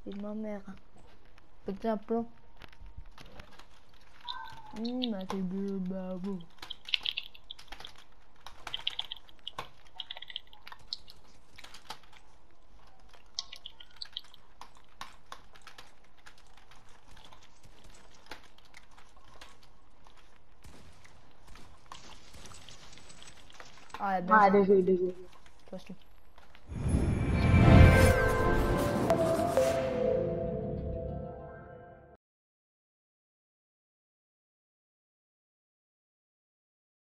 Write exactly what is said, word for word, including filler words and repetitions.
ma mère. Petit un plan. Hum, ma c'est bleu, babou. Ah, ben, हाँ देखो देखो Trust me.